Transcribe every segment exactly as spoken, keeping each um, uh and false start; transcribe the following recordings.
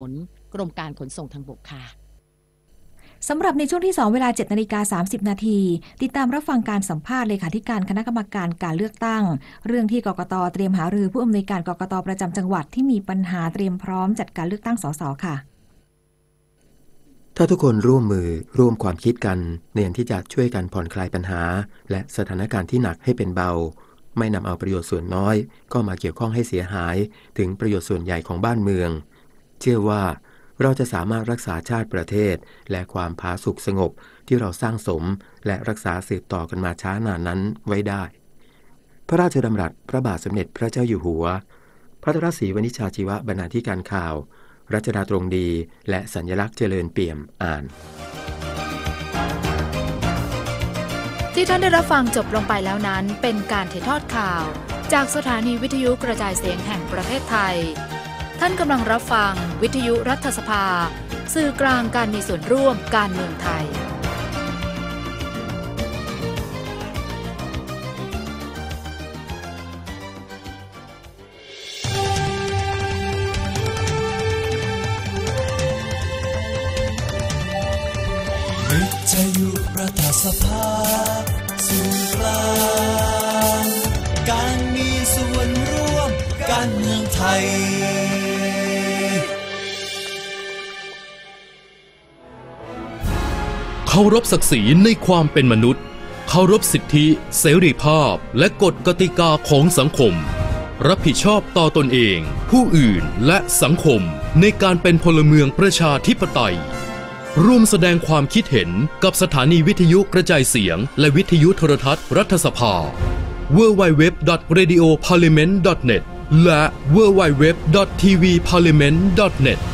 กรมการขนส่งทางบกค่ะสำหรับในช่วงที่สองเวลา เจ็ดนาฬิกาสามสิบนาทีติดตามรับฟังการสัมภาษณ์เลขาธิการคณะกรรมการการเลือกตั้งเรื่องที่กกต.เตรียมหารือผู้อำนวยการกกต.ประจำจังหวัดที่มีปัญหาเตรียมพร้อมจัดการเลือกตั้งสสค่ะถ้าทุกคนร่วมมือร่วมความคิดกันเนียนที่จะช่วยกันผ่อนคลายปัญหาและสถานการณ์ที่หนักให้เป็นเบาไม่นำเอาประโยชน์ส่วนน้อยก็มาเกี่ยวข้องให้เสียหายถึงประโยชน์ส่วนใหญ่ของบ้านเมืองเชื่อว่าเราจะสามารถรักษาชาติประเทศและความผาสุกสงบที่เราสร้างสมและรักษาสืบต่อกันมาช้านานนั้นไว้ได้พระราชดำรัสพระบาทสมเด็จพระเจ้าอยู่หัวพระนเรศวรวณิชาชีวบรรณาธิการข่าวรัชดาตรงดีและสัญลักษณ์เจริญเปี่ยมอ่านที่ท่านได้รับฟังจบลงไปแล้วนั้นเป็นการถ่ายทอดข่าวจากสถานีวิทยุกระจายเสียงแห่งประเทศไทยท่านกำลังรับฟังวิทยุรัฐสภาสื่อกลางการมีส่วนร่วมการเมืองไทยวิทยุรัฐสภาสื่อกลางการมีส่วนร่วมการเมืองไทยเคารพศักดิ์ศรีในความเป็นมนุษย์เคารพสิทธิเสรีภาพและกฎกติกาของสังคมรับผิดชอบต่อตนเองผู้อื่นและสังคมในการเป็นพลเมืองประชาธิปไตยร่วมแสดงความคิดเห็นกับสถานีวิทยุกระจายเสียงและวิทยุโทรทัศน์รัฐสภา ดับเบิลยู ดับเบิลยู ดับเบิลยู ดอท เรดิโอ พาร์ลิเมนต์ ดอท เน็ต และ ดับเบิลยู ดับเบิลยู ดับเบิลยู ดอท ที วี พาร์ลิเมนต์ ดอท เน็ต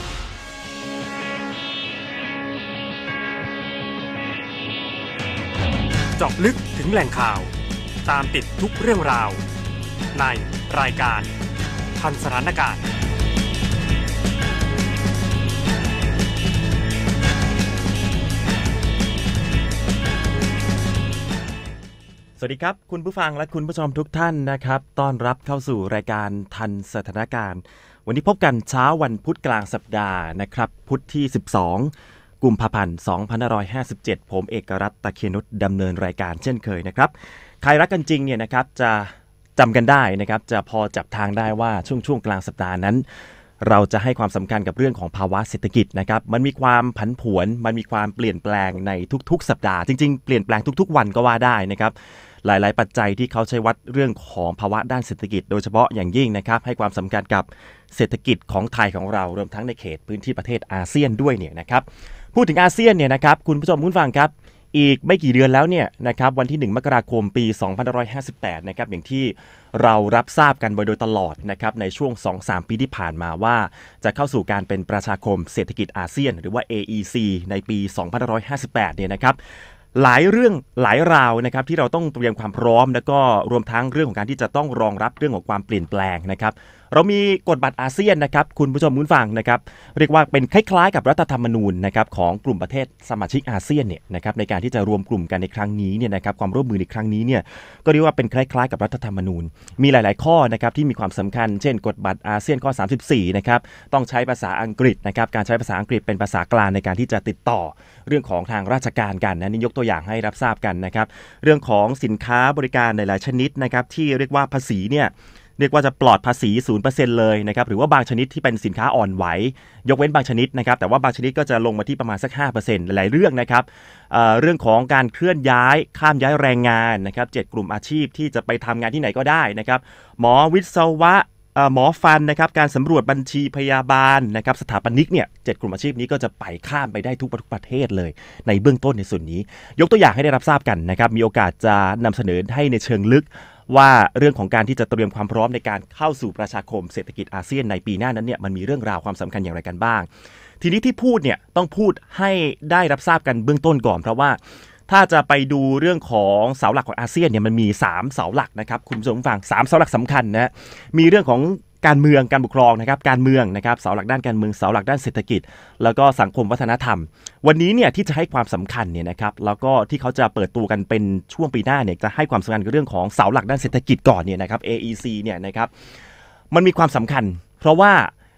เจาะลึกถึงแหล่งข่าวตามติดทุกเรื่องราวในรายการทันสถานการณ์สวัสดีครับคุณผู้ฟังและคุณผู้ชมทุกท่านนะครับต้อนรับเข้าสู่รายการทันสถานการณ์วันนี้พบกันเช้าวันพุธกลางสัปดาห์นะครับพุธที่สิบสองกุมภาพันธ์สองพันห้าร้อยห้าสิบเจ็ดผมเอกรัตน์ ตะเคียนุชดำเนินรายการเช่นเคยนะครับใครรักกันจริงเนี่ยนะครับจะจำกันได้นะครับจะพอจับทางได้ว่าช่วงช่วงกลางสัปดาห์นั้นเราจะให้ความสำคัญกับเรื่องของภาวะเศรษฐกิจนะครับมันมีความผันผวนมันมีความเปลี่ยนแปลงในทุกๆสัปดาห์จริงๆเปลี่ยนแปลงทุกๆวันก็ว่าได้นะครับหลายๆปัจจัยที่เขาใช้วัดเรื่องของภาวะด้านเศรษฐกิจโดยเฉพาะอย่างยิ่งนะครับให้ความสำคัญกับเศรษฐกิจของไทยของเรารวมทั้งในเขตพื้นที่ประเทศอาเซียนด้วยเนี่ยนะครับพูดถึงอาเซียนเนี่ยนะครับคุณผู้ชมคุณฟังครับอีกไม่กี่เดือนแล้วเนี่ยนะครับวันที่หนึ่งมกราคมปีสองพันห้าร้อยห้าสิบแปดนะครับอย่างที่เรารับทราบกันโดยตลอดนะครับในช่วง สองถึงสาม ปีที่ผ่านมาว่าจะเข้าสู่การเป็นประชาคมเศรษฐกิจอาเซียนหรือว่า เอ อี ซี ในปีสองพันห้าร้อยห้าสิบแปดเนี่ยนะครับหลายเรื่องหลายราวนะครับที่เราต้องเตรียมความพร้อมแล้วก็รวมทั้งเรื่องของการที่จะต้องรองรับเรื่องของความเปลี่ยนแปลงนะครับเรามีกฎบัตรอาเซียนนะครับคุณผู้ชมคุณฟังนะครับเรียกว่าเป็นคล้ายๆกับรัฐธรรมนูญนะครับของกลุ่มประเทศสมาชิกอาเซียนเนี่ยนะครับในการที่จะรวมกลุ่มกันในครั้งนี้เนี่ยนะครับความร่วมมือในครั้งนี้เนี่ยก็เรียกว่าเป็นคล้ายๆกับรัฐธรรมนูญมีหลายๆข้อนะครับที่มีความสำคัญเช่นกฎบัตรอาเซียนข้อสามสิบสี่นะครับต้องใช้ภาษาอังกฤษนะครับการใช้ภาษาอังกฤษเป็นภาษากลางในการที่จะติดต่อเรื่องของทางราชการกันนะนี่ยกตัวอย่างให้รับทราบกันนะครับเรื่องของสินค้าบริการหลายๆชนิดนะครับที่เรียกว่าภาษีเนี่ยเรียกว่าจะปลอดภาษี ศูนย์เปอร์เซ็นต์ เลยนะครับหรือว่าบางชนิดที่เป็นสินค้าอ่อนไหวยกเว้นบางชนิดนะครับแต่ว่าบางชนิดก็จะลงมาที่ประมาณสัก ห้าเปอร์เซ็นต์ หลายเรื่องนะครับ เอ่อ เรื่องของการเคลื่อนย้ายข้ามย้ายแรงงานนะครับเจ็ดกลุ่มอาชีพที่จะไปทำงานที่ไหนก็ได้นะครับหมอวิศวะหมอฟันนะครับการสำรวจบัญชีพยาบาลนะครับสถาปนิกเนี่ยเจ็ดกลุ่มอาชีพนี้ก็จะไปข้ามไปได้ทุกประเทศเลยในเบื้องต้นในส่วนนี้ยกตัวอย่างให้ได้รับทราบกันนะครับมีโอกาสจะนำเสนอให้ในเชิงลึกว่าเรื่องของการที่จะเตรียมความพร้อมในการเข้าสู่ประชาคมเศรษฐกิจอาเซียนในปีหน้านั้นเนี่ยมันมีเรื่องราวความสำคัญอย่างไรกันบ้างทีนี้ที่พูดเนี่ยต้องพูดให้ได้รับทราบกันเบื้องต้นก่อนเพราะว่าถ้าจะไปดูเรื่องของเสาหลักของอาเซียนเนี่ยมันมีสามเสาหลักนะครับคุณผู้ชมฟังสามเสาหลักสำคัญนะมีเรื่องของการเมืองการปกครองนะครับการเมืองนะครับเสาหลักด้านการเมืองเสาหลักด้านเศรษฐกิจแล้วก็สังคมวัฒนธรรมวันนี้เนี่ยที่จะให้ความสำคัญเนี่ยนะครับแล้วก็ที่เขาจะเปิดตัวกันเป็นช่วงปีหน้าเนี่ยจะให้ความสำคัญกับเรื่องของเสาหลักด้านเศรษฐกิจก่อนเนี่ยนะครับ เอ อี ซี เนี่ยนะครับมันมีความสำคัญเพราะว่า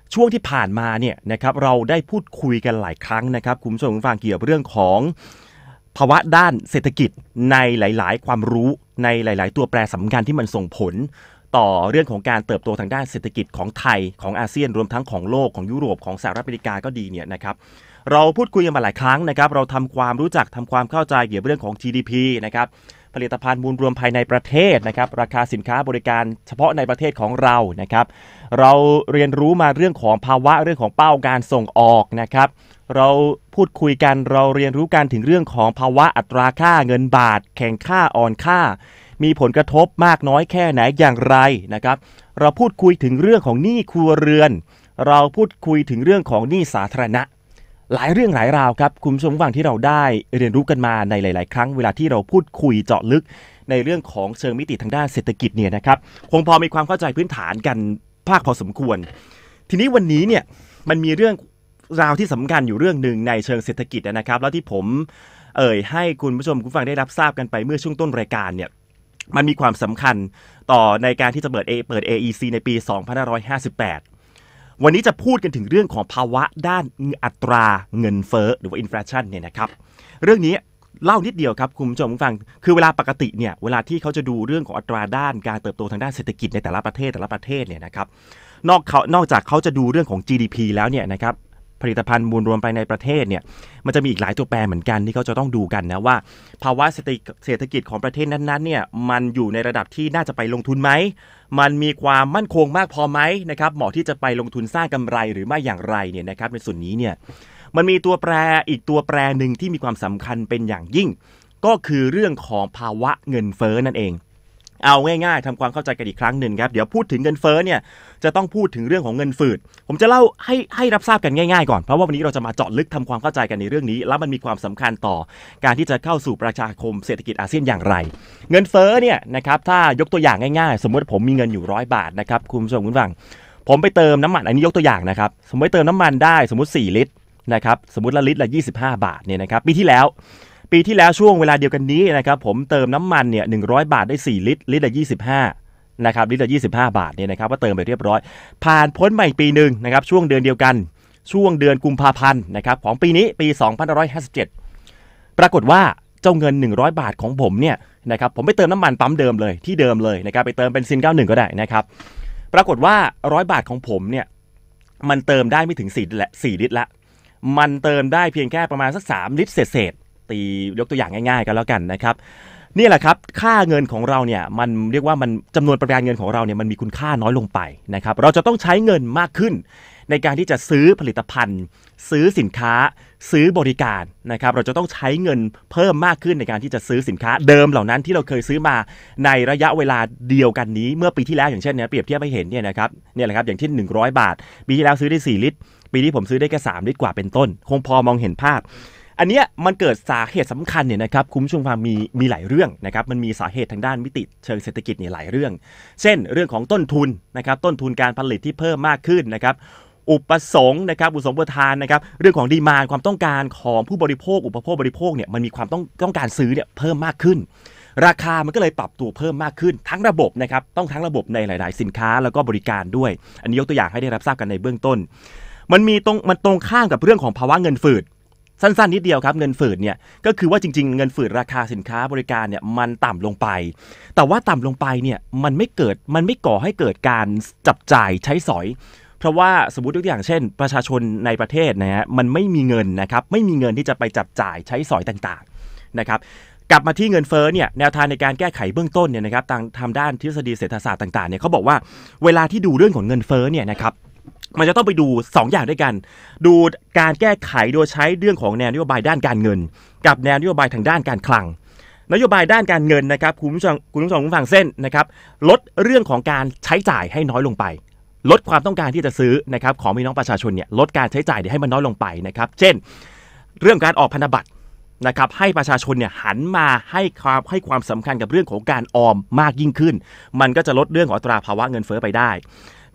ช่วงที่ผ่านมาเนี่ยนะครับเราได้พูดคุยกันหลายครั้งนะครับคุณผู้ชมฟังเกี่ยวกับเรื่องของภาวะด้านเศรษฐกิจในหลายๆความรู้ในหลายๆตัวแปรสำคัญที่มันส่งผลต่อเรื่องของการเติบโตทางด้านเศรษฐกิจของไทยของอาเซียนรวมทั้งของโลกของยุโรปของสหรัฐอเมริกาก็ดีเนี่ยนะครับเราพูดคุยกันมาหลายครั้งนะครับเราทำความรู้จักทำความเข้าใจเกี่ยวกับเรื่องของ จี ดี พี นะครับผลิตภัณฑ์มูลรวมภายในประเทศนะครับราคาสินค้าบริการเฉพาะในประเทศของเรานะครับเราเรียนรู้มาเรื่องของภาวะเรื่องของเป้าการส่งออกนะครับเราพูดคุยกันเราเรียนรู้กันถึงเรื่องของภาวะอัตราค่าเงินบาทแข็งค่าอ่อนค่ามีผลกระทบมากน้อยแค่ไหนอย่างไรนะครับเราพูดคุยถึงเรื่องของหนี้ครัวเรือนเราพูดคุยถึงเรื่องของหนี้สาธารณะหลายเรื่องหลายราวครับคุณผู้ชมฟังที่เราได้เรียนรู้กันมาในหลายๆครั้งเวลาที่เราพูดคุยเจาะลึกในเรื่องของเชิงมิติทางด้านเศรษฐกิจเนี่ยนะครับคงพอมีความเข้าใจพื้นฐานกันภาคพอสมควรทีนี้วันนี้เนี่ยมันมีเรื่องราวที่สำคัญอยู่เรื่องหนึ่งในเชิงเศรษฐกิจนะครับแล้วที่ผมเอ่ยให้คุณผู้ชมคุณฟังได้รับทราบกันไปเมื่อช่วงต้นรายการเนี่ยมันมีความสำคัญต่อในการที่จะเปิด A เปิด เอ อี ซี ในปีสองพันห้าร้อยห้าสิบแปดวันนี้จะพูดกันถึงเรื่องของภาวะด้านอัตราเงินเฟ้อหรือว่าอินฟลชันเนี่ยนะครับเรื่องนี้เล่านิดเดียวครับคุณผู้ชมฟังคือเวลาปกติเนี่ยเวลาที่เขาจะดูเรื่องของอัตราด้านการเติบโตทางด้านเศรษฐกิจในแต่ละประเทศแต่ละประเทศเนี่ยนะครับนอกเขานอกจากเขาจะดูเรื่องของ จี ดี พี แล้วเนี่ยนะครับผลิตภัณฑ์มูลรวมภายในประเทศเนี่ยมันจะมีอีกหลายตัวแปรเหมือนกันที่เขาจะต้องดูกันนะว่าภาวะเศรษฐกิจของประเทศนั้นๆเนี่ยมันอยู่ในระดับที่น่าจะไปลงทุนไหมมันมีความมั่นคงมากพอไหมนะครับเหมาะที่จะไปลงทุนสร้างกำไรหรือไม่อย่างไรเนี่ยนะครับในส่วนนี้เนี่ยมันมีตัวแปรอีกตัวแปรหนึ่งที่มีความสำคัญเป็นอย่างยิ่งก็คือเรื่องของภาวะเงินเฟ้อนั่นเองเอาง่ายๆทำความเข้าใจกันอีกครั้งหนึ่งครับเดี๋ยวพูดถึงเงินเฟ้อเนี่ยจะต้องพูดถึงเรื่องของเงินฝืดผมจะเล่าให้ให้รับทราบกันง่ายๆก่อนเพราะว่าวันนี้เราจะมาเจาะลึกทำความเข้าใจกันในเรื่องนี้แล้วมันมีความสำคัญต่อการที่จะเข้าสู่ประชาคมเศรษฐกิจอาเซียนอย่างไรเงินเฟ้อเนี่ยนะครับถ้ายกตัวอย่างง่ายๆสมมติผมมีเงินอยู่ร้อยบาทนะครับคุณผู้ชมคุณฟังผมไปเติมน้ำมันอันนี้ยกตัวอย่างนะครับสมมติเติมน้ำมันได้สมมติสี่ลิตรนะครับสมมติละลิตรละยี่สิบห้าบาทเนี่ยนะครับปีที่แล้วปีที่แล้วช่วงเวลาเดียวกันนี้นะครับผมเติมน้ำมันเนี่ยหนึ่งร้อยบาทได้สี่ลิตรลิตรละยี่สิบห้านะครับลิตรละยี่สิบห้าบาทเนี่ยนะครับก็เติมไปเรียบร้อยผ่านพ้นมาอีกปีนึงนะครับช่วงเดือนเดียวกันช่วงเดือนกุมภาพันธ์นะครับของปีนี้ปีสองพันห้าร้อยห้าสิบเจ็ดปรากฏว่าเจ้าเงินหนึ่งร้อยบาทของผมเนี่ยนะครับผมไปเติมน้ำมันปั๊มเดิมเลยที่เดิมเลยนะครับไปเติมเป็นซินเก้าสิบเอ็ดก็ได้นะครับปรากฏว่าหนึ่งร้อยบาทของผมเนี่ยมันเติมได้ไม่ถึงสี่และสี่ลิตรละมันเติมได้เพียงแค่ประมาณสักสามลิตรเศษตียกตัวอย่างง่ายๆกันแล้วกันนะครับนี่แหละครับค่าเงินของเราเนี่ยมันเรียกว่ามันจำนวนประมาณเงินของเราเนี่ยมันมีคุณค่าน้อยลงไปนะครับเราจะต้องใช้เงินมากขึ้นในการที่จะซื้อผลิตภัณฑ์ซื้อสินค้าซื้อบริการนะครับเราจะต้องใช้เงินเพิ่มมากขึ้นในการที่จะซื้อสินค้าเดิมเหล่านั้นที่เราเคยซื้อมาในระยะเวลาเดียวกันนี้เมื่อปีที่แล้วอย่างเช่นเนี่ยเปรียบเทียบให้เห็นเนี่ยนะครับเนี่ยแหละครับอย่างเช่นหนึ่งร้อยบาทปีที่แล้วซื้อได้สี่ลิตรปีนี้ผมซื้อได้แค่สามลิตรกว่าเป็นต้นคงพอมองเห็นภาพอันเนี้ยมันเกิดสาเหตุสำคัญเนี่ยนะครับคุณผู้ชมฟังมีมีหลายเรื่องนะครับมันมีสาเหตุทางด้านมิติเชิงเศรษฐกิจเนี่ยหลายเรื่องเช่นเรื่องของต้นทุนนะครับต้นทุนการผลิตที่เพิ่มมากขึ้นนะครับอุปสงค์นะครับอุปสงค์ทานนะครับเรื่องของดีมานด์ความต้องการของผู้บริโภคอุปโภคบริโภคเนี่ยมันมีความต้องต้องการซื้อเนี่ยเพิ่มมากขึ้นราคามันก็เลยปรับตัวเพิ่มมากขึ้นทั้งระบบนะครับต้องทั้งระบบในหลายๆสินค้าแล้วก็บริการด้วยอันนี้ยกตัวอย่างให้ได้รับทราบกันในเบื้องต้นมันมีตรงมันตรงข้ามกับเรื่องของภาวะเงินฝืดสั้นๆนิดเดียวครับเงินฝืดเนี่ยก็คือว่าจริงๆเงินฝืดราคาสินค้าบริการเนี่ยมันต่ำลงไปแต่ว่าต่ำลงไปเนี่ยมันไม่เกิดมันไม่ก่อให้เกิดการจับจ่ายใช้สอยเพราะว่าสมมุติตัวอย่างเช่นประชาชนในประเทศนะฮะมันไม่มีเงินนะครับไม่มีเงินที่จะไปจับจ่ายใช้สอยต่างๆนะครับกลับมาที่เงินเฟ้อเนี่ยแนวทางในการแก้ไขเบื้องต้นเนี่ยนะครับทางทางด้านทฤษฎีเศรษฐศาสตร์ต่างๆเนี่ยเขาบอกว่าเวลาที่ดูเรื่องของเงินเฟ้อเนี่ยนะครับมันจะต้องไปดูสองอย่างด้วยกันดูการแก้ไขโดยใช้เรื่องของแนวนโยบายด้านการเงินกับแนวนโยบายทางด้านการคลังนโยบายด้านการเงินนะครับคุณผู้ชมคุณผู้ชมฟังเส้นนะครับลดเรื่องของการใช้จ่ายให้น้อยลงไปลดความต้องการที่จะซื้อนะครับของพี่น้องประชาชนเนี่ยลดการใช้จ่ายให้มันน้อยลงไปนะครับเช่นเรื่องการออกพันธบัตรนะครับให้ประชาชนเนี่ยหันมาให้ความให้ความสำคัญกับเรื่องของการออมมากยิ่งขึ้นมันก็จะลดเรื่องของอัตราภาวะเงินเฟ้อไปได้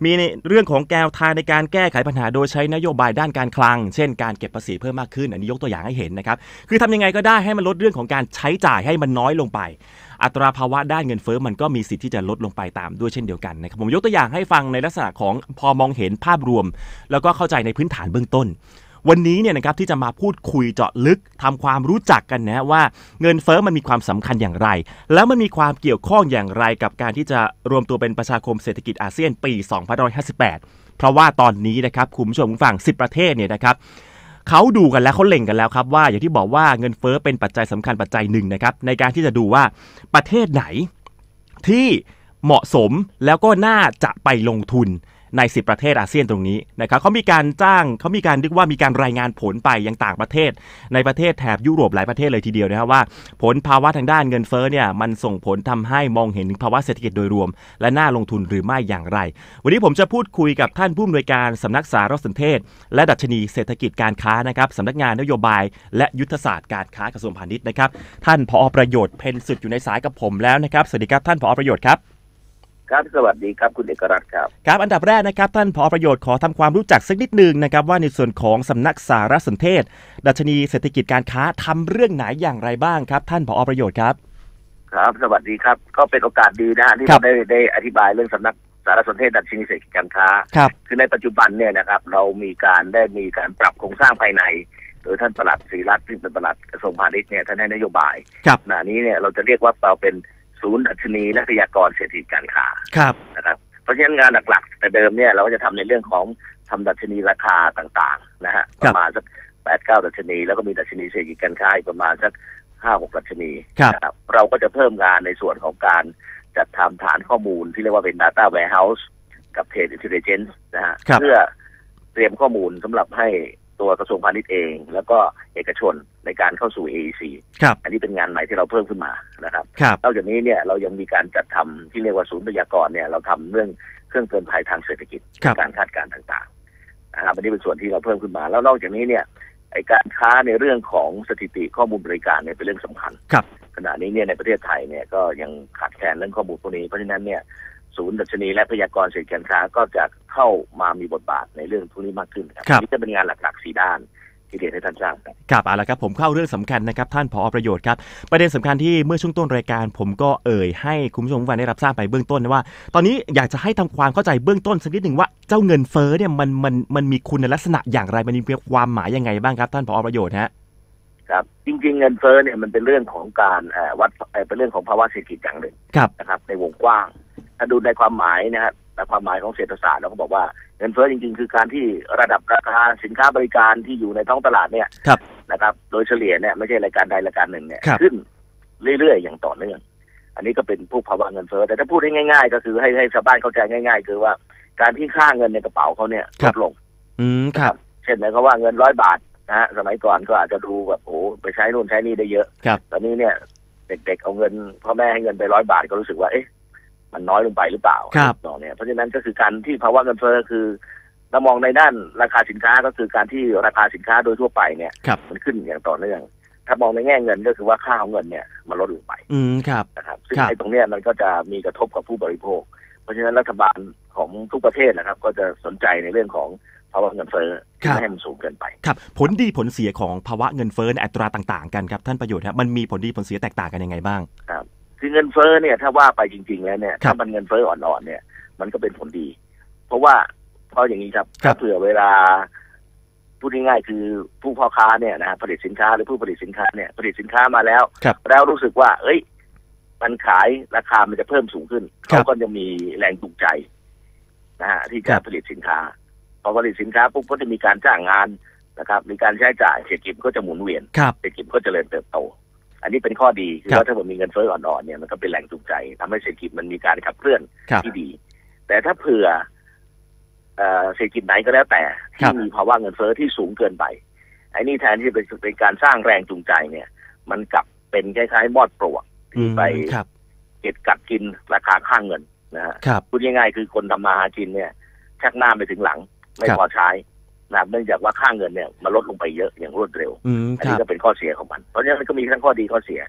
มีในเรื่องของแนวทางในการแก้ไขปัญหาโดยใช้นโยบายด้านการคลังเช่นการเก็บภาษีเพิ่มมากขึ้นอันนี้ยกตัวอย่างให้เห็นนะครับคือทำยังไงก็ได้ให้มันลดเรื่องของการใช้จ่ายให้มันน้อยลงไปอัตราภาวะด้านเงินเฟ้อมันก็มีสิทธิ์ที่จะลดลงไปตามด้วยเช่นเดียวกันนะครับผมยกตัวอย่างให้ฟังในลักษณะของพอมองเห็นภาพรวมแล้วก็เข้าใจในพื้นฐานเบื้องต้นวันนี้เนี่ยนะครับที่จะมาพูดคุยเจาะลึกทำความรู้จักกันนะว่าเงินเฟ้อมันมีความสำคัญอย่างไรแล้วมันมีความเกี่ยวข้องอย่างไรกับการที่จะรวมตัวเป็นประชาคมเศรษฐกิจอาเซียนปีสองพันห้าร้อยห้าสิบแปดเพราะว่าตอนนี้นะครับคุณผู้ชมผู้ฟังสิบประเทศเนี่ยนะครับเขาดูกันแล้วเขาเล็งกันแล้วครับว่าอย่างที่บอกว่าเงินเฟ้อเป็นปัจจัยสำคัญปัจจัยหนึ่งนะครับในการที่จะดูว่าประเทศไหนที่เหมาะสมแล้วก็น่าจะไปลงทุนในสิบประเทศอาเซียนตรงนี้นะครับเขามีการจ้างเขามีการเรียกว่ามีการรายงานผลไปยังต่างประเทศในประเทศแถบยุโรปหลายประเทศเลยทีเดียวนะครับว่าผลภาวะทางด้านเงินเฟ้อเนี่ยมันส่งผลทำให้มองเห็นถึงภาวะเศรษฐกิจโดยรวมและน่าลงทุนหรือไม่อย่างไรวันนี้ผมจะพูดคุยกับท่านผู้อำนวยการสำนักสารสนเทศและดัชนีเศรษฐกิจการค้านะครับสำนักงานนโยบายและยุทธศาสตร์การค้ากระทรวงพาณิชย์นะครับท่านผอ.ประโยชน์เพ็ญสุดอยู่ในสายกับผมแล้วนะครับสวัสดีครับท่านผอ.ประโยชน์ครับครับสวัสดีครับคุณเอกรัตน์ครับครับอันดับแรกนะครับท่านผอ.ประโยชน์ขอทำความรู้จักสักนิดนึงนะครับว่าในส่วนของสำนักสารสนเทศดัชนีเศรษฐกิจการค้าทำเรื่องไหนอย่างไรบ้างครับท่านผอ.ประโยชน์ครับครับสวัสดีครับก็เป็นโอกาสดีนะฮะที่เราได้ได้อธิบายเรื่องสำนักสารสนเทศดัชนีเศรษฐกิจการค้าครับคือในปัจจุบันเนี่ยนะครับเรามีการได้มีการปรับโครงสร้างภายในโดยท่านปลัดศรีรัตน์ที่เป็นปลัดกระทรวงพาณิชย์เนี่ยท่านให้นโยบายครับขณะนี้เนี่ยเราจะเรียกว่าเราเป็นศูนย์ดัชนีและพยากรณ์เศรษฐกิจการค้าครับนะครับเพราะฉะนั้นงานหลักๆแต่เดิมเนี่ยเราก็จะทำในเรื่องของทำดัชนีราคาต่างๆนะฮะประมาณสักแปดเก้าดัชนีแล้วก็มีดัชนีเศรษฐกิจการค้าประมาณสักห้าหกดัชนีนะครับเราก็จะเพิ่มงานในส่วนของการจัดทำฐานข้อมูลที่เรียกว่าเป็น Data Warehouse กับ Trade Intelligence นะฮะเพื่อเตรียมข้อมูลสำหรับให้ตัวกระทรวงพาณิชย์เองแล้วก็เอกชนในการเข้าสู่ เอ อี ซี อันนี้เป็นงานใหม่ที่เราเพิ่มขึ้นมานะครับนอกจากนี้เนี่ยเรายังมีการจัดทำที่เรียกว่าศูนย์พยากรณ์เนี่ยเราทำเรื่องเครื่องเตือนภัยทางเศรษฐกิจการคาดการณ์ต่างๆนะครับอันนี้เป็นส่วนที่เราเพิ่มขึ้นมาแล้วนอกจากนี้เนี่ยไอการค้าในเรื่องของสถิติข้อมูลบริการเนี่ยเป็นเรื่องสำคัญขณะนี้เนี่ยในประเทศไทยเนี่ยก็ยังขาดแคลนเรื่องข้อมูลพวกนี้เพราะฉะนั้นเนี่ยศูนย์ดัชนีและพยากรณ์เศรษฐกิจการค้าก็จะเข้ามามีบทบาทในเรื่องพวกนี้มากขึ้นครับนี่จะเป็นงานหลักๆสี่ด้านที่เรียนให้ท่านทราบครับครับเอาละครับผมเข้าเรื่องสำคัญนะครับท่านผอ.ประโยชน์ครับประเด็นสำคัญที่เมื่อช่วงต้นรายการผมก็เอ่ยให้คุณผู้ชมฟังได้รับทราบไปเบื้องต้นว่าตอนนี้อยากจะให้ทำความเข้าใจเบื้องต้นสักนิดหนึ่งว่าเจ้าเงินเฟ้อเนี่ยมันมันมันมีคุณลักษณะอย่างไรมันมีความหมายยังไงบ้างครับท่านผอ.ประโยชน์ฮะครับจริงๆเงินเฟ้อเนี่ยมันเป็นเรื่องของการวัดเป็นเรื่องของภาวะเศรษฐกิจอย่างหนึ่งนะครับในวงกว้างถ้าดูในความหมายนะครับแต่ความหมายของเศรษฐศาสตร์เราก็บอกว่าเงินเฟ้อจริงๆคือการที่ระดับราคาสินค้าบริการที่อยู่ในท้องตลาดเนี่ยนะครับโดยเฉลี่ยเนี่ยไม่ใช่รายการใดรายการหนึ่งเนี่ยขึ้นเรื่อยๆอย่างต่อเนื่องอันนี้ก็เป็นพวกภาวะเงินเฟ้อแต่ถ้าพูดให้ง่ายๆก็คือให้ให้ชาวบ้านเข้าใจง่ายๆคือว่าการที่ค่าเงินในกระเป๋าเขาเนี่ยลดลงอืมครับเช่นหมายความว่าเงินร้อยบาทนะฮะสมัยก่อนก็อาจจะดูแบบโอ้ไปใช้นู่นใช้นี่ได้เยอะตอนนี้เนี่ยเด็กๆเอาเงินพ่อแม่ให้เงินไปร้อยบาทก็รู้สึกว่าเอ๊ะมันน้อยลงไปหรือเปล่าครับเนี่ยเพราะฉะนั้นก็คือการที่ภาวะเงินเฟ้อคือเรามองในด้านราคาสินค้าก็คือการที่ราคาสินค้าโดยทั่วไปเนี่ยมันขึ้นอย่างต่อเนื่องถ้ามองในแง่เงินก็คือว่าค่าของเงินเนี่ยมันลดลงไปอืมครับนะครับซึ่งไอ้ตรงเนี้ยมันก็จะมีกระทบกับผู้บริโภคเพราะฉะนั้นรัฐบาลของทุกประเทศนะครับก็จะสนใจในเรื่องของภาวะเงินเฟ้อไม่ให้มันสูงเกินไปครับผลดีผลเสียของภาวะเงินเฟ้อในอัตราต่างๆกันครับท่านประโยชน์ครับมันมีผลดีผลเสียแตกต่างกันยังไงบ้างครับคือเงินเฟ้อเนี่ยถ้าว่าไปจริงๆแล้วเนี่ยถ้ามันเงินเฟ้ออ่อนๆเนี่ยมันก็เป็นผลดีเพราะว่าเพราะอย่างนี้ครับถ้าเผื่อเวลาพูดง่ายๆคือผู้พ่อค้าเนี่ยนะผลิตสินค้าหรือผู้ผลิตสินค้าเนี่ยผลิตสินค้ามาแล้วแล้วรู้สึกว่าเอ้ยมันขายราคามันจะเพิ่มสูงขึ้นเขาก็จะมีแรงจูงใจนะฮะที่จะผลิตสินค้าพอผลิตสินค้าปุ๊บก็จะมีการจ้างงานนะครับมีการใช้จ่ายเศรษฐกิจก็จะหมุนเวียนเศรษฐกิจก็เจริญเติบโตอันนี้เป็นข้อดีคือว่าถ้ามันมีเงินเฟ้ออ่อนๆเนี่ยมันก็เป็นแหล่งจูงใจทำให้เศรษฐกิจมันมีการขับเคลื่อนที่ดีแต่ถ้าเผื่อเศรษฐกิจไหนก็แล้วแต่ที่มีภาวะเงินเฟ้อที่สูงเกินไปไอ้นี่แทนที่จะเป็นการสร้างแรงจูงใจเนี่ยมันกลับเป็นคล้ายๆมอดปลวกที่ไปเก็บกัดกินราคาค่าเงินนะฮะพูดง่ายๆคือคนทำมาหากินเนี่ยชักหน้าไปถึงหลังไม่พอใช้นะเนื่องจากว่าค่าเงินเนี่ยมันลดลงไปเยอะอย่างรวดเร็วอันนี้ก็เป็นข้อเสียของมันเพราะฉะนั้นมันก็มีทั้งข้อดีข้อเสีย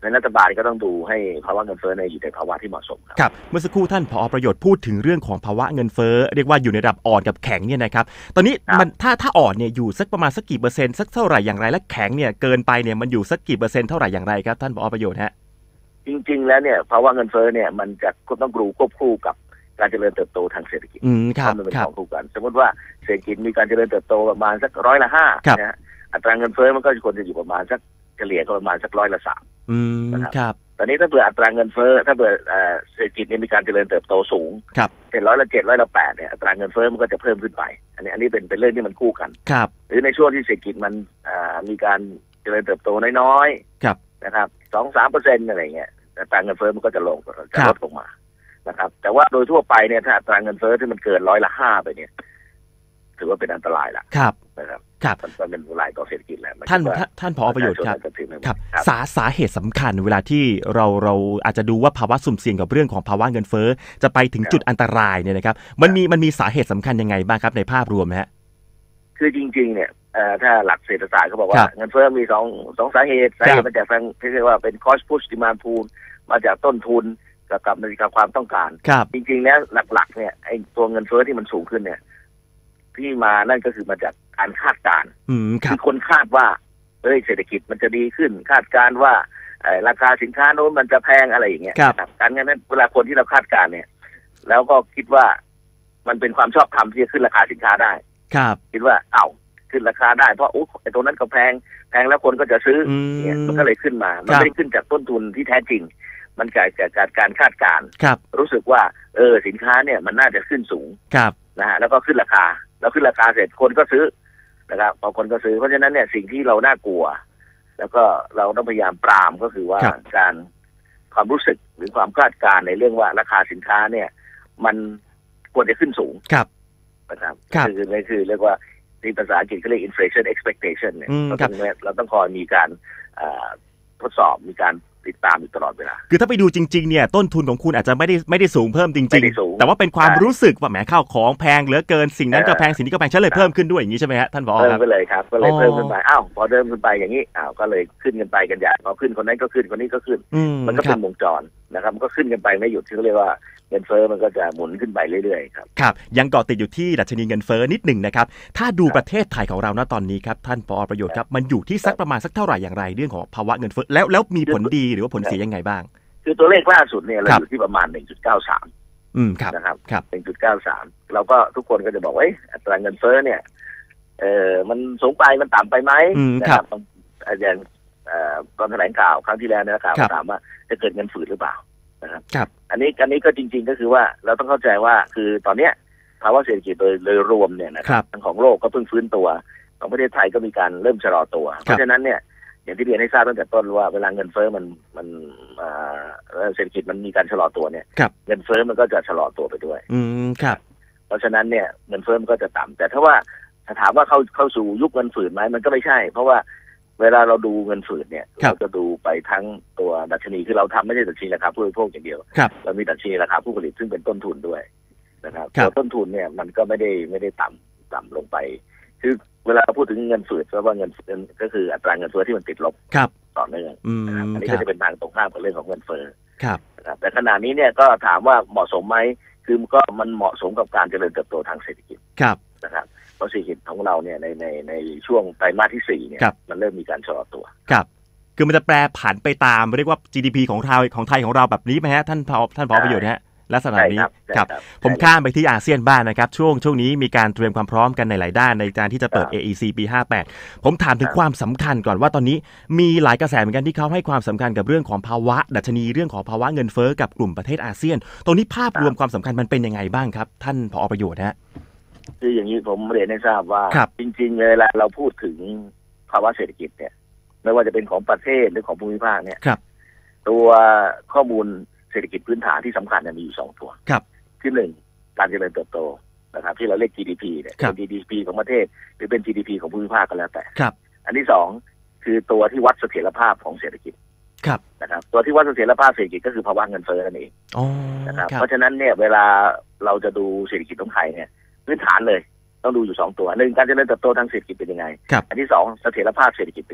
ในรัฐบาลก็ต้องดูให้ภาวะเงินเฟ้อในอยู่ในภาวะที่เหมาะสมครับครับเมื่อสักครู่ท่านผอ.ประโยชน์พูดถึงเรื่องของภาวะเงินเฟ้อเรียกว่าอยู่ในระดับอ่อนกับแข็งเนี่ยนะครับตอนนี้มันถ้าถ้าอ่อนเนี่ยอยู่สักประมาณสักกี่เปอร์เซ็นต์สักเท่าไหร่อย่างไรและแข็งเนี่ยเกินไปเนี่ยมันอยู่สักกี่เปอร์เซ็นต์เท่าไหร่อย่างไรครับท่านผอ.ประโยชน์ฮะจริงๆแล้วเนี่ยภาวะเงินเฟ้อเนี่ยมันจะต้องดูควบคู่กับการเจริญเติบโตทางเศรษฐกิจมันเป็นของคู่กันสมมติว่าเศรษฐกิจมีการเจริญเติบโตประมาณสักร้อยละห้านะฮะอัตราเงินเฟ้อมันก็ควรจะอยู่ประมาณสักเฉลี่ยก็ประมาณสักร้อยละสามนะครับตอนนี้ถ้าเผื่ออัตราเงินเฟ้อถ้าเผื่อเศรษฐกิจมีการเจริญเติบโตสูงเป็นร้อยละเจ็ดร้อยละแปดเนี่ยอัตราเงินเฟ้อมันก็จะเพิ่มขึ้นไปอันนี้อันนี้เป็นเป็นเรื่องที่มันคู่กันหรือในช่วงที่เศรษฐกิจมันมีการเจริญเติบโตน้อยๆนะครับสองสามเปอร์เซ็นต์อะไรเงี้ยอัตราเงินเฟ้อมันก็จะลงจะลดลงมานะครับแต่ว่าโดยทั่วไปเนี่ยถ้าอัตราเงินเฟ้อที่มันเกินร้อยละห้าไปเนี่ยถือว่าเป็นอันตรายละครับนะครับครับมันเป็นอันตรายต่อเศรษฐกิจแล้วท่านท่านผอ.ประโยชน์ครับครับสาสาเหตุสำคัญเวลาที่เราเราอาจจะดูว่าภาวะสุ่มเสี่ยงกับเรื่องของภาวะเงินเฟ้อจะไปถึงจุดอันตรายเนี่ยนะครับมันมีมันมีสาเหตุสำคัญยังไงบ้างครับในภาพรวมฮะคือจริงๆเนี่ยถ้าหลักเศรษฐศาสตร์เขาบอกว่าเงินเฟ้อมีสองสองสาเหตุสาเหตุมาจากทางที่เรียกว่าเป็น cost push demand pull มาจากต้นทุนกับนาฬิกาความต้องการจริงๆแล้วหลักๆเนี่ยไอ้ตัวเงินเฟ้อที่มันสูงขึ้นเนี่ยที่มานั่นก็คือมาจากการคาดการณ์คือคนคาดว่าเอ้ยเศรษฐกิจมันจะดีขึ้นคาดการณ์ว่าราคาสินค้าโน้นมันจะแพงอะไรอย่างเงี้ยการงั้นนั้นเวลาคนที่เราคาดการณ์เนี่ยแล้วก็คิดว่ามันเป็นความชอบธรรมที่จะขึ้นราคาสินค้าได้คิดว่าเอ้าขึ้นราคาได้เพราะโอ้ไอ้ตรงนั้นก็แพงแพงแล้วคนก็จะซื้อเนี่ยมันก็เลยขึ้นมามันไม่ได้ขึ้นจากต้นทุนที่แท้จริงมันเกิดจากการคาดการณ์รู้สึกว่าเออสินค้าเนี่ยมันน่าจะขึ้นสูงนะฮะแล้วก็ขึ้นราคาแล้วขึ้นราคาเสร็จคนก็ซื้อนะครับพอคนก็ซื้อเพราะฉะนั้นเนี่ยสิ่งที่เราน่ากลัวแล้วก็เราต้องพยายามปรามก็คือว่าการความรู้สึกหรือความคาดการณ์ในเรื่องว่าราคาสินค้าเนี่ยมันควรจะขึ้นสูงนะครับคือนี่คือเรียกว่าในภาษาอังกฤษเขาเรียก inflation expectation เนี่ยเราต้องเราต้องคอยมีการทดสอบมีการติดตามอยู่ตลอดเวลาคือถ้าไปดูจริงๆเนี่ยต้นทุนของคุณอาจจะไม่ได้ไม่ได้สูงเพิ่มจริงๆแต่ว่าเป็นความรู้สึกว่าแหมข้าวของแพงเหลือเกินสิ่งนั้นก็แพงสิ่งนี้ก็แพงฉันเลยเพิ่มขึ้นด้วยอย่างนี้ใช่ไหมฮะท่านผอ. ครับเพิ่มไปเลยครับก็เลยเพิ่มขึ้นไปอ้าวพอเดิมขึ้นไปอย่างนี้อ้าวก็เลยขึ้นกันไปกันใหญ่พอขึ้นคนนั้นก็ขึ้นคนนี้ก็ขึ้นมันก็เป็นวงจรนะครับมันก็ขึ้นกันไปไม่หยุดที่เขาเรียกว่าเงินเฟ้อมันก็จะหมุนขึ้นไปเรื่อยๆครับครับยังเกาะติดอยู่ที่ดัชนีเงินเฟ้อนิดหนึ่งนะครับถ้าดูประเทศไทยของเราณตอนนี้ครับท่านผอ.ประโยชน์ครับมันอยู่ที่สักประมาณสักเท่าไหร่อย่างไรเรื่องของภาวะเงินเฟ้อแล้วแล้วมีผลดีหรือว่าผลเสียยังไงบ้างคือตัวเลขล่าสุดเนี่ยเราอยู่ที่ประมาณ หนึ่งจุดเก้าสามอืมครับนะครับครับหนึ่งจุดเก้าสาม เราก็ทุกคนก็จะบอกว่าอัตราเงินเฟ้อเนี่ยเอ่อมันสูงไปมันต่ำไปไหมนะครับอย่างเอ่อตอนแถลงข่าวครั้งที่แล้วนะครับถามว่าจะเกิดเงินฝืดหรือเปล่านะครับครับอันนี้อันนี้ก็จริงๆก็คือว่าเราต้องเข้าใจว่าคือตอนเนี้ยภาวะเศรษฐกิจโดยโดยรวมเนี่ยนะครับทั้งของโลกก็เพิ่งฟื้นตัวของประเทศไทยก็มีการเริ่มชะลอตัวเพราะฉะนั้นเนี่ยอย่างที่เรียนให้ทราบตั้งแต่ต้นว่าเวลาเงินเฟ้อมันมันเศรษฐกิจมันมีการชะลอตัวเนี่ยเงินเฟ้อมันก็จะชะลอตัวไปด้วยอืมครับเพราะฉะนั้นเนี่ยเงินเฟ้อมันก็จะต่ำแต่ถ้าว่าถ้าถามว่าเข้าเข้าสู่ยุคเงินฝืดไหมมันก็ไม่ใช่เพราะว่าเวลาเราดูเงินฝืดเนี่ยเราจะดูไปทั้งตัวดัชนีคือเราทำไม่ใช่ดัชนีราคาผู้บริโภคอย่างเดียวเรามีดัชนีราคาผู้ผลิตซึ่งเป็นต้นทุนด้วยนะครับตัวต้นทุนเนี่ยมันก็ไม่ได้ไม่ได้ต่ำต่ำลงไปคือเวลาพูดถึงเงินฝืดเพราะว่าเงินก็คืออัตราเงินเฟ้อที่มันติดลบต่อเนื่องนะครับอันนี้ก็จะเป็นทางตรงข้ามกับเรื่องของเงินเฟ้อนะครับแต่ขณะนี้เนี่ยก็ถามว่าเหมาะสมไหมคือก็มันเหมาะสมกับการเจริญเติบโตทางเศรษฐกิจนะครับเพราะเศรษฐกิจของเราเนี่ยในในในช่วงไตรมาสที่สี่เนี่ยมันเริ่มมีการชะลอตัวครับคือมันจะแปรผันไปตามเรียกว่า จี ดี พี ของไทยของไทยของเราแบบนี้ไหมฮะท่านผอท่านผอ.ประโยชน์ฮะลักษณะนี้ครับผมข้ามไปที่อาเซียนบ้าง นะครับช่วงช่วงนี้มีการเตรียมความพร้อมกันในหลายด้านในการที่จะเปิด เอ อี ซี ปีห้าแปดผมถามถึงความสำคัญก่อนว่าตอนนี้มีหลายกระแสเหมือนกันที่เขาให้ความสำคัญกับเรื่องของภาวะดัชนีเรื่องของภาวะเงินเฟ้อกับกลุ่มประเทศอาเซียนตรงนี้ภาพรวมความสำคัญมันเป็นยังไงบ้างครับท่านผอ.ประโยชน์ฮะคืออย่างนี้ผมเรียนให้ทราบว่าจริงๆเลยละเราพูดถึงภาวะเศรษฐกิจเนี่ยไม่ว่าจะเป็นของประเทศหรือของภูมิภาคเนี่ยตัวข้อมูลเศรษฐกิจพื้นฐานที่สำคัญมีอยู่สองตัวคือหนึ่งการเจริญเติบโตนะครับที่เราเรียก จี ดี พี เนี่ยเป็น จี ดี พี ของประเทศหรือเป็น จี ดี พี ของภูมิภาคก็แล้วแต่อันที่สองคือตัวที่วัดเสถียรภาพของเศรษฐกิจนะครับตัวที่วัดเสถียรภาพเศรษฐกิจก็คือภาวะเงินเฟ้อนั่นเองนะครับเพราะฉะนั้นเนี่ยเวลาเราจะดูเศรษฐกิจของไทยเนี่ยพื้นฐานเลยต้องดูอยู่สองตัวหนึ่งการเจริญเติบโตทางเศรษฐกิจเป็นยังไงอันที่สองเสถียรภาพเศรษฐกิจเป็นยังไง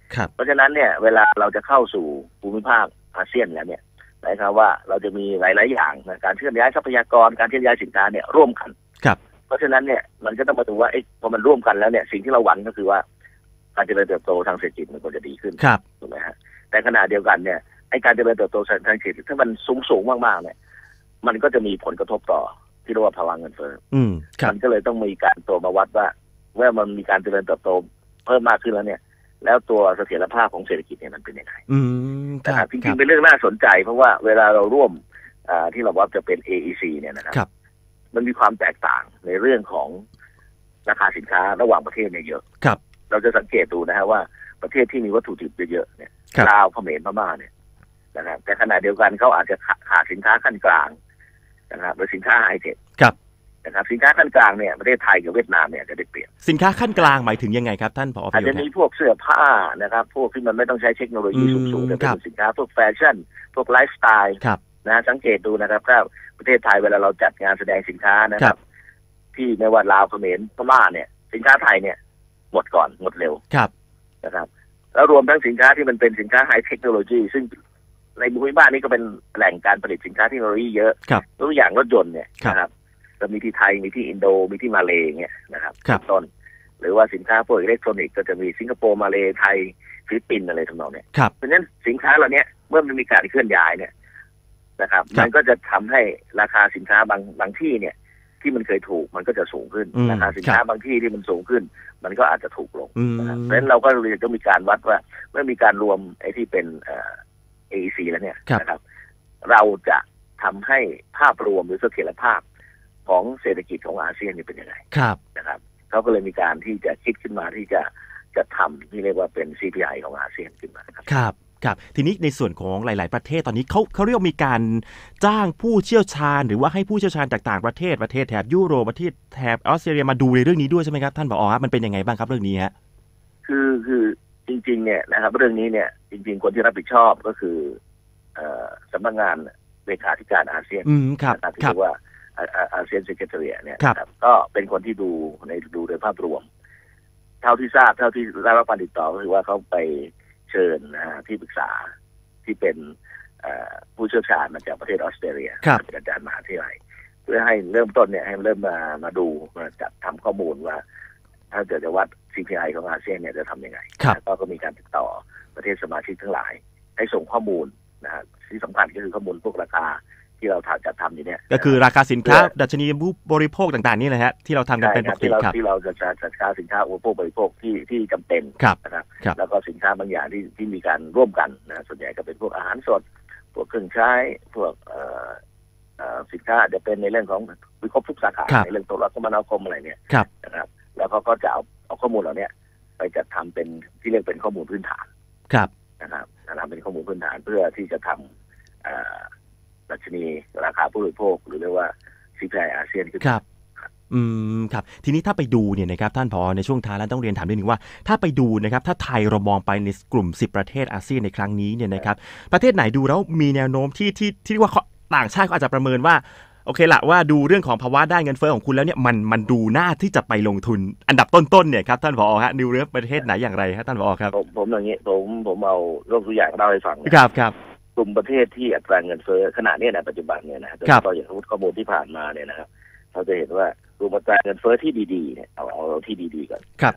เพราะฉะนั้นเนี่ยเวลาเราจะเข้าสู่ภูมิภาคอาเซียนแล้วเนี่ยหมายความว่าเราจะมีหลายๆอย่างนะการเคลื่อนย้ายทรัพยากรการเคลื่อนย้ายสินค้าเนี่ยร่วมกันเพราะฉะนั้นเนี่ยมันก็ต้องมาดูว่าพอมันร่วมกันแล้วเนี่ยสิ่งที่เราหวังก็คือว่าการเจริญเติบโตทางเศรษฐกิจมันควรจะดีขึ้นถูกไหมฮะแต่ขณะเดียวกันเนี่ยไอ้การเจริญเติบโตทางเศรษฐกิจถ้ามันสูงสูงมากๆเนี่ยมันก็จะมีผลกระทบต่อที่เรียกว่าภาวะเงินเฟ้อมันก็เลยต้องมีการตัวมาวัดว่าเมื่อมันมีการเจริญเติบโตเพิ่มมากขึ้นแล้วเนี่ยแล้วตัวเสถียรภาพของเศรษฐกิจเนี่ยมันเป็นยังไงนะครับจริงๆเป็นเรื่องน่าสนใจเพราะว่าเวลาเราร่วมที่เราว่าจะเป็น เอ อี ซี เนี่ยนะครับมันมีความแตกต่างในเรื่องของราคาสินค้าระหว่างประเทศเนี่ยเยอะเราจะสังเกตดูนะฮะว่าประเทศที่มีวัตถุดิบเยอะๆเนี่ยลาวเขมรพม่าเนี่ยนะครับแต่ขณะเดียวกันเขาอาจจะขาดสินค้าขั้นกลางนะครับหรือสินค้าไฮเทคนะครับสินค้าขั้นกลางเนี่ยประเทศไทยกับเวียดนามเนี่ยจะได้เปรียบสินค้าขั้นกลางหมายถึงยังไงครับท่านผอ. อาจจะมีพวกเสื้อผ้านะครับพวกที่มันไม่ต้องใช้เทคโนโลยีสูงๆแต่เป็นสินค้าพวกแฟชั่นพวกไลฟ์สไตล์นะสังเกตดูนะครับถ้าประเทศไทยเวลาเราจัดงานแสดงสินค้านะครับที่ไม่ว่าลาวเขมรพม่าเนี่ยสินค้าไทยเนี่ยหมดก่อนหมดเร็วนะครับแล้วรวมทั้งสินค้าที่มันเป็นสินค้าไฮเทคโนโลยีซึ่งในภูมิภาคนี้ก็เป็นแหล่งการผลิตสินค้าเทคโนโลยีเยอะตัวอย่างรถยนต์เนี่ยนะครับจะมีที่ไทยมีที่อินโดมีที่มาเลย์เนี่ยนะครับต้นหรือว่าสินค้าพวกอิเล็กทรอนิกส์ก็จะมีสิงคโปร์มาเลย์ไทยฟิลิปปินส์อะไรทำนองเนี้ยเพราะฉะนั้นสินค้าเหล่านี้เมื่อมันมีการเคลื่อนย้ายเนี่ยนะครับมันก็จะทำให้ราคาสินค้าบางบางที่เนี่ยที่มันเคยถูกมันก็จะสูงขึ้นราคาสินค้าบางที่ที่มันสูงขึ้นมันก็อาจจะถูกลงนะครับเพราะฉะนั้นเราก็เลยต้องมีการวัดว่าเมื่อมีการรวมไอ้ที่เป็นเอ่อ เอ อี ซี แล้วเนี่ยนะครับเราจะทำให้ภาพรวมหรือเสถียรภาพของเศรษฐกิจของอาเซียนนี่เป็นยังไงนะครับเขาก็เลยมีการที่จะคิดขึ้นมาที่จะจะทำที่เรียกว่าเป็น ซี พี ไอ ของอาเซียนขึ้นมาครับครับครับทีนี้ในส่วนของหลายๆประเทศตอนนี้เขาเขาเรียกมีการจ้างผู้เชี่ยวชาญหรือว่าให้ผู้เชี่ยวชาญจากต่างประเทศประเทศแถบยุโรปประเทศแถบออสเตรเลียมาดูในเรื่องนี้ด้วยใช่ไหมครับท่านผอ.ครับมันเป็นยังไงบ้างครับเรื่องนี้ฮะคือคือจริงๆเนี่ยนะครับเรื่องนี้เนี่ยจริงๆคนที่รับผิดชอบก็คือสำนักงานเลขาธิการอาเซียนนะครับที่เรียกว่าอาเซียนเซกเรทารีเนี่ยก็เป็นคนที่ดูในดูโดยภาพรวมเท่าที่ทราบเท่าที่ได้รับการติดต่อก็คือว่าเขาไปเชิญนะฮะที่ปรึกษาที่เป็นผู้เชี่ยวชาญมาจากประเทศออสเตรเลียเป็นอาจารย์มหาวิทยาลัยเพื่อให้เริ่มต้นเนี่ยให้เริ่มมามาดูมาจัดทำข้อมูลว่าถ้าเกิดจะวัด ซี พี ไอ ของอาเซียนเนี่ยจะทำยังไงก็ก็มีการติดต่อประเทศสมาชิกทั้งหลายให้ส่งข้อมูลนะฮะที่สำคัญก็คือข้อมูลพวกราคาที่เราจัดทำอยู่เนี่ยก็คือราคาสินค้าดัชนีผู้บริโภคต่างๆนี่แหละฮะที่เราทำกันเป็นปกติครับที่เราจะจัดการสินค้าอุปโภคบริโภคที่ที่จำเป็นนะครับแล้วก็สินค้าบางอย่างที่ที่มีการร่วมกันนะส่วนใหญ่ก็เป็นพวกอาหารสดพวกเครื่องใช้พวกสินค้าจะเป็นในเรื่องของวิเคราะห์ทุกสาขาในเรื่องโทรคมนาคมอะไรเนี่ยนะครับแล้วเขาก็จะเอาเอาข้อมูลเหล่านี้ไปจัดทำเป็นที่เรียกเป็นข้อมูลพื้นฐานนะครับนะครับเป็นข้อมูลพื้นฐานเพื่อที่จะทำดัชนีราคาผู้บริโภคหรือเรียกว่า ซี พี ไอ อาเซียนขึ้นครับอืมครับทีนี้ถ้าไปดูเนี่ยนะครับท่านผอ.ในช่วงท้ายแล้วต้องเรียนถามนิดนึงว่าถ้าไปดูนะครับถ้าไทยเรามองไปในกลุ่มสิบประเทศอาเซียนในครั้งนี้เนี่ยนะครับประเทศไหนดูแล้วมีแนวโน้มที่ที่ที่ว่าต่างชาติก็อาจจะประเมินว่าโอเคละว่าดูเรื่องของภาวะด้านเงินเฟ้อของคุณแล้วเนี่ยมันมันดูน่าที่จะไปลงทุนอันดับต้นๆเนี่ยครับท่านผอ.ฮะดูเรื่องประเทศไหนอย่างไรฮะท่านผอ.ครับผมผมอย่างนี้ผมผมเอายกตัวอย่างเล่าให้ฟังครับครับกลุ่มประเทศที่อัตราเงินเฟ้อขณะนี้ในปัจจุบันเนี่ยนะโดยเฉพาะอย่างข้อมูลที่ผ่านมาเนี่ยนะครับเราจะเห็นว่ากลุ่มอัตราเงินเฟ้อที่ดีๆเนี่ยเอาเอาที่ดีๆก่อนครับ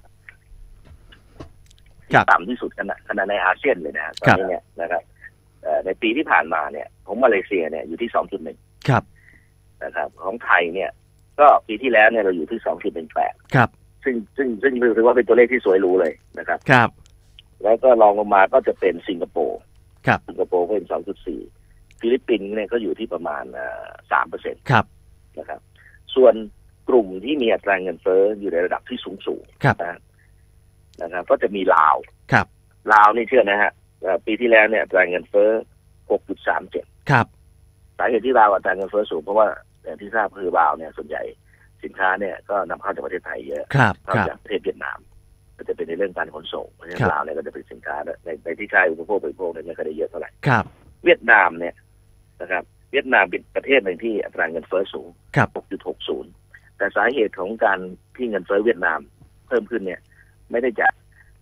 ต่ำที่สุดขณะขณะในอาเซียนเลยนะตอนนี้เนี่ยนะครับในปีที่ผ่านมาเนี่ยของมาเลเซียเนี่ยอยู่ที่ สองจุดหนึ่งครับนะครับของไทยเนี่ยก็ปีที่แล้วเนี่ยเราอยู่ที่ สองจุดหนึ่งแปดครับซึ่งซึ่งซึ่งถือว่าเป็นตัวเลขที่สวยหรูเลยนะครับครับแล้วก็รองลงมาก็จะเป็นสิงคโปร์ครับสิงคโปร์ก็เป็น สองจุดสี่ ฟิลิปปินส์เนี่ยก็อยู่ที่ประมาณ สามเปอร์เซ็นต์ครับนะครับส่วนกลุ่มที่มีอัตราเงินเฟ้ออยู่ในระดับที่สูงสูงนะนะครับก็จะมีลาวครับลาวนี่เชื่อนะฮะปีที่แล้วเนี่ยอัตราเงินเฟ้อ หกจุดสามเจ็ดครับสาเหตุที่ลาวอัตราเงินเฟ้อสูงเพราะว่าอย่างที่ทราบคือลาวเนี่ยส่วนใหญ่สินค้าเนี่ยก็นำเข้าจากประเทศไทยเยอะเข้าจากประเทศเวียดนามก็จะเป็นในเรื่องการขนส่งเพราะฉะนั้นลาวเนี่ยก็จะเป็นสินค้าในในที่ใช้อุปโภคบริโภคเนี่ยไม่ค่อยได้เยอะเท่าไหร่ครับเวียดนามเนี่ยนะครับเวียดนามเป็นประเทศหนึ่งที่อัตราเงินเฟ้อสูง หกจุดหกศูนย์ แต่สาเหตุของการที่เงินเฟ้อเวียดนามเพิ่มขึ้นเนี่ยไม่ได้จาก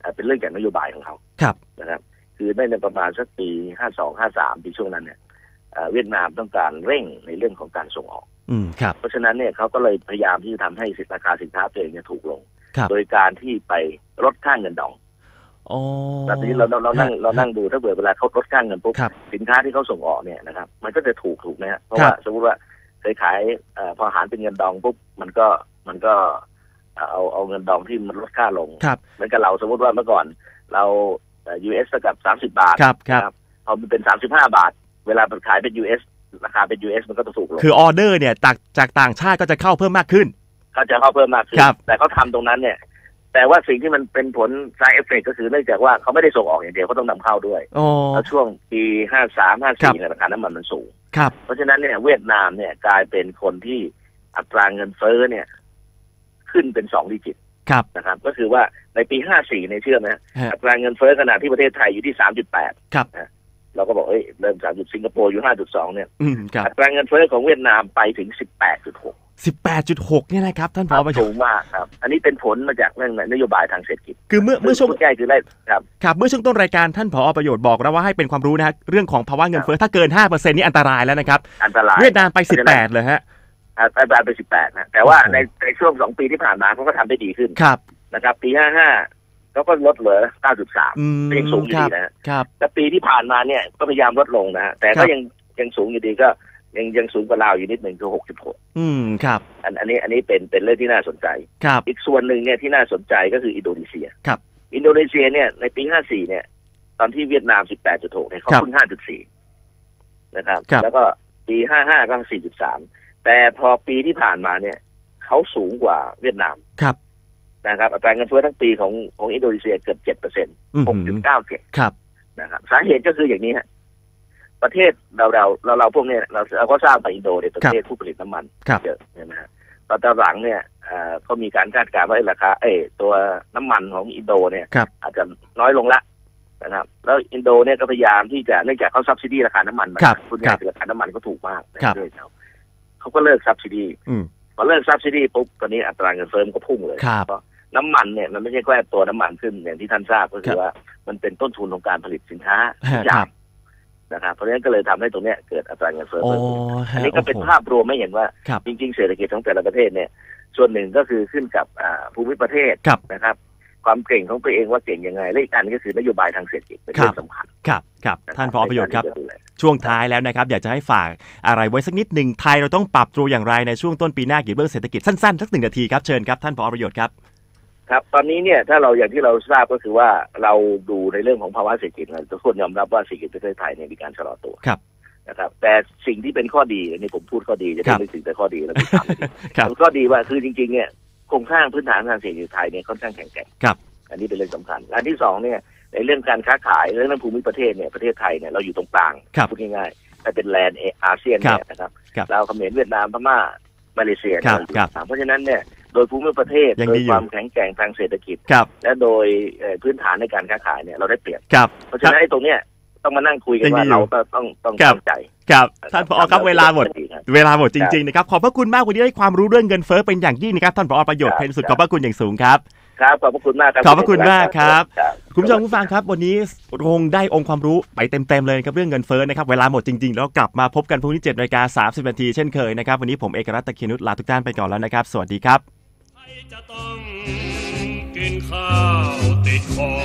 เป็นเรื่องจากนโยบายของเขาครับนะครับคือในประมาณสักปีห้าสอง ห้าสามปีช่วงนั้นเนี่ยเวียดนามต้องการเร่งในเรื่องของการส่งออกอืมครับเพราะฉะนั้นเนี่ยเขาก็เลยพยายามที่จะทำให้ราคาสินค้าตัวเองเนี่ยถูกลงโดยการที่ไปลดค่าเงินดองอ๋อแบบนี้เราเราเรานั่งเรานั่งดูถ้าเกิดเวลาเขาลดค่าเงินปุ๊บสินค้าที่เขาส่งออกเนี่ยนะครับมันก็จะถูกถูกนะฮะเพราะว่าสมมติว่าเคยขายพอหารเป็นเงินดองปุ๊บมันก็มันก็เอาเอาเงินดองที่มันลดค่าลงเหมือนกับเราสมมติว่าเมื่อก่อนเรา ยู เอส กับสามสิบบาทครับพอมันเป็นสามสิบห้าบาทเวลาขายเป็น ยู เอส ราคาเป็น ยู เอส มันก็จะถูกลงคือออเดอร์เนี่ยจากจากต่างชาติก็จะเข้าเพิ่มมากขึ้นเขาจะเข้าเพิ่มมากขึ้นแต่เขาทำตรงนั้นเนี่ยแต่ว่าสิ่งที่มันเป็นผล side effect ก็คือเนื่องจากว่าเขาไม่ได้ส่งออกอย่างเดียวเขาต้องนำเข้าด้วยแล้วช่วงปีห้าสาม ห้าสี่เนี่ยราคาน้ำมันมันสูงเพราะฉะนั้นเนี่ยเวียดนามเนี่ยกลายเป็นคนที่อัตราเงินเฟ้อเนี่ยขึ้นเป็นสองดิจิตนะครับก็คือว่าในปีห้าสี่เนี่ยเชื่อไหมอัตราเงินเฟ้อขณะที่ประเทศไทยอยู่ที่ สามจุดแปดครับเราก็บอกเอ้ยเริ่มจากสิงคโปร์อยู่ ห้าจุดสอง เนี่ยอัตราเงินเฟ้อของเวียดนามไปถึง สิบแปดจุดหกสิบแปดจุดหก เนี่ยนะครับท่านผอ. สูงมากครับอันนี้เป็นผลมาจากเรื่องนโยบายทางเศรษฐกิจคือเมื่อเมื่อช่วงใกล้คือได้ครับครับเมื่อช่วงต้นรายการท่านผอ.ประโยชน์บอกแล้วว่าให้เป็นความรู้นะฮะเรื่องของภาวะเงินเฟ้อถ้าเกิน ห้าเปอร์เซ็นต์ นี่อันตรายแล้วนะครับอันตรายเวียดนามไปสิบแปดเลยฮะอัตราไปสิบแปดนะแต่ว่าในในช่วงสองปีที่ผ่านมาเขาก็ทำได้ดีขึ้นครับนะครับปีห้าห้าเขาก็ลดเหลือ เก้าจุดสาม ยังสูงอยู่ดีนะครับและปีที่ผ่านมาเนี่ยก็พยายามลดลงนะแต่ก็ยังยังสูงอยู่ดีก็ยังยังสูงกว่าลาวอยู่นิดหนึ่งคือ หกจุดหกอืมครับอันอันนี้อันนี้เป็นเป็นเรื่องที่น่าสนใจครับอีกส่วนหนึ่งเนี่ยที่น่าสนใจก็คืออินโดนีเซียครับอินโดนีเซียเนี่ยในปีห้าสี่เนี่ยตอนที่เวียดนาม สิบแปดจุดหก เนี่ยเขาขึ้น ห้าจุดสี่ นะครับแล้วก็ปีห้าห้าก็ สี่จุดสาม แต่พอปีที่ผ่านมาเนี่ยเขาสูงกว่าเวียดนามครับนะครับอัตราเงินเฟ้อทั้งปีของของอินโดนีเซียเกือบ เจ็ดเปอร์เซ็นต์ หกจุดเก้าเจ็ดครับนะครับสาเหตุก็คืออย่างนี้ฮะประเทศเราเราเราเราพวกนี้เราเราก็ทราบไปอินโดเนี่ยประเทศผู้ผลิตน้ำมันเยอะใช่ไหมฮะตอนหลังเนี่ยก็มีการคาดการณ์ว่าราคาเอตัวน้ำมันของอินโดเนี่ยอาจจะน้อยลงละนะครับแล้วอินโดเนี่ยก็พยายามที่จะเนื่องจากเขาซับซิดีราคาน้ำมันมาคุณง่ายราคาน้ำมันก็ถูกมากด้วยเขาเขาก็เลิกซับซิดีพอเลิกซับซิดีปุ๊บตอนนี้อัตราเงินเฟ้อก็พุ่งเลยเพราะน้ำมันเนี่ยมันไม่ใช่แค่ตัวน้ำมันขึ้นอย่างที่ท่านทราบก็คือว่ามันเป็นต้นทุนของการผลิตสินค้าทุกอย่างนะครับเพราะฉะนั้นก็เลยทำให้ตรงนี้เกิดอัตราเงินเฟ้อเพิ่มอันนี้ก็เป็นภาพรวมไม่เห็นว่าจริงๆเศรษฐกิจของแต่ละประเทศเนี่ยส่วนหนึ่งก็คือขึ้นกับภูมิประเทศนะครับความเก่งของตัวเองว่าเก่งยังไงและอีกอันก็คือนโยบายทางเศรษฐกิจเป็นเรื่องสำคัญครับครับท่านผอ.ประโยชน์ครับช่วงท้ายแล้วนะครับอยากจะให้ฝากอะไรไว้สักนิดหนึ่งไทยเราต้องปรับตัวอย่างไรในช่วงต้นปีหน้าเกี่ยวกับเรื่องเศรษฐกิจสั้นๆสักหนึ่งนาทีครับเชิญครับท่านผอ.ประโยชน์ครับครับตอนนี้เนี่ยถ้าเราอย่างที่เราทราบก็คือว่าเราดูในเรื่องของภาวะเศรษฐกิจทุกคนยอมรับว่าเศรษฐกิจประเทศไทยเนี่ยมีการชะลอตัวนะครับแต่สิ่งที่เป็นข้อดีอันนี้ผมพูดข้อดีจะได้ไม่ถึงแต่ข้อดีแล้วไม่ทำข้อดีว่าคือจริงๆเนี่ยโครงสร้างพื้นฐานทางเศรษฐกิจไทยเนี่ยค่อนข้างแข็งแกร่งอันนี้เป็นเรื่องสำคัญอันที่สองเนี่ยในเรื่องการค้าขายเรื่องภูมิประเทศเนี่ยประเทศไทยเนี่ยเราอยู่ตรงกลางพูดง่ายๆแต่เป็นแลนด์อาเซียนเนี่ยนะครับเราเขมรเวียดนามพม่ามาเลเซียเพราะฉะนั้นเนี่ยโดยภูมิประเทศโดยความแข็งแกร่งทางเศรษฐกิจและโดยพื้นฐานในการค้าขายเนี่ยเราได้เปรียบเพราะฉะนั้นไอ้ตรงเนี้ยต้องมานั่งคุยกันว่าเราต้องต้องตั้งใจครับท่านผอ.ครับเวลาหมดเวลาหมดจริงๆนะครับขอบพระคุณมากวันนี้ได้ความรู้เรื่องเงินเฟ้อเป็นอย่างยิ่งนะครับท่านผอ.ประโยชน์เพ็ญสุดขอบพระคุณอย่างสูงครับครับขอบพระคุณมากครับขอบพระคุณมากครับคุณผู้ชมผู้ฟังครับวันนี้คงได้องค์ความรู้ไปเต็มๆเลยครับเรื่องเงินเฟ้อนะครับเวลาหมดจริงๆแล้วกลับมาพบกันพรุ่งนี้ เจ็ดนาฬิกาสามสิบนาทีเช่นเคยนะครับวันนี้ผมเอกรัตน์ตะเคียนนุชลาทุกท่านไปก่อนแล้วนะครับสวัสดีครับจะต้องกินข้าวติดคอ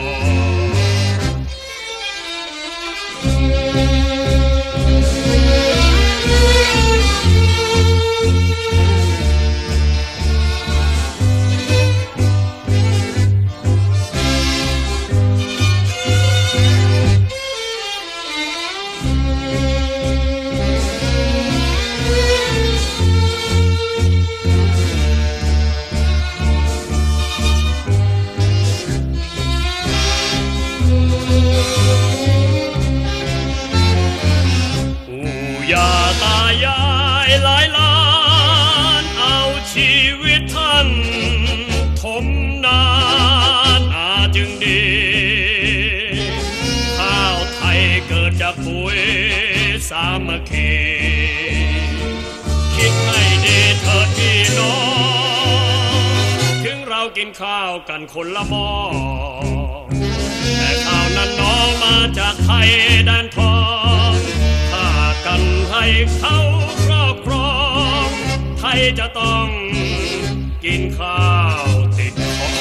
สามัคคีคิดให้ดีเถิดพี่น้องถึงเรากินข้าวกันคนละหม้อแต่ข้าวนั้นน้องมาจากไทยแดนทองถ้ากันให้เขาครอบครองไทยจะต้องกินข้าวติดคอ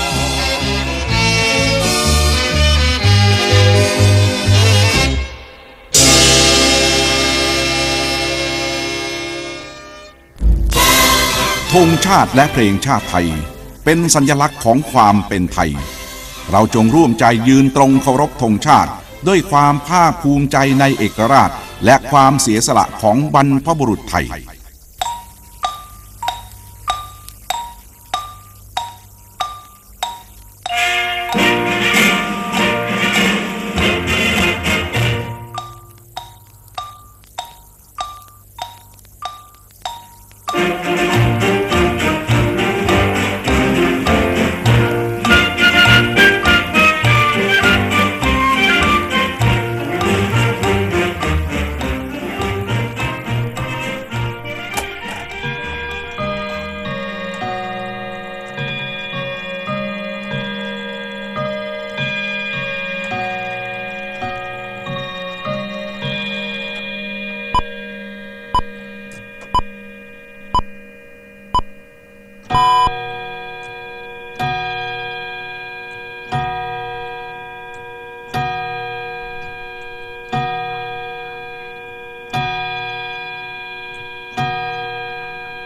ธงชาติและเพลงชาติไทยเป็นสัญลักษณ์ของความเป็นไทยเราจงร่วมใจยืนตรงเคารพธงชาติด้วยความภาคภูมิใจในเอกราชและความเสียสละของบรรพบุรุษไทย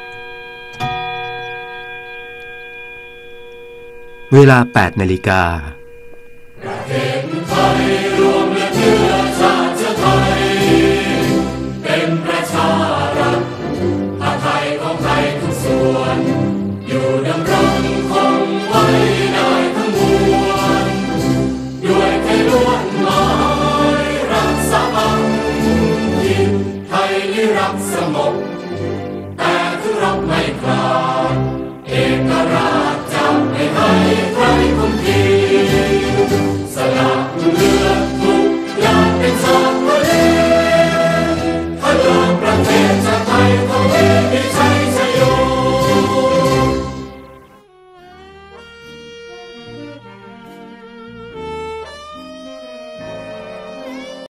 เวลา แปดนาฬิกา